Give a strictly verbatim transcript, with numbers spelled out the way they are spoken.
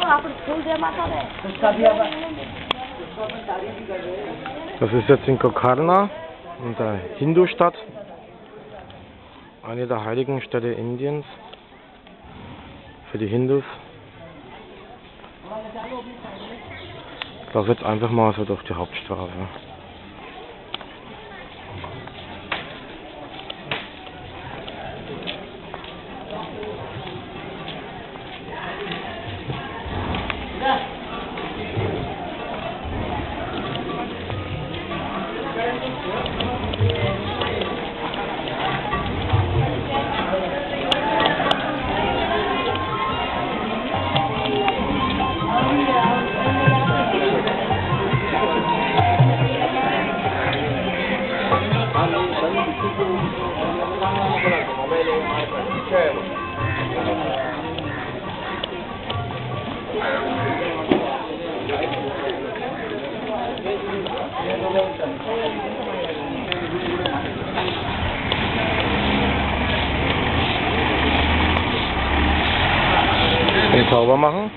Das ist jetzt in Gokarna, in der Hindu-Stadt, eine der heiligen Städte Indiens für die Hindus. Ich laufe jetzt einfach mal so durch die Hauptstraße. Den sauber machen.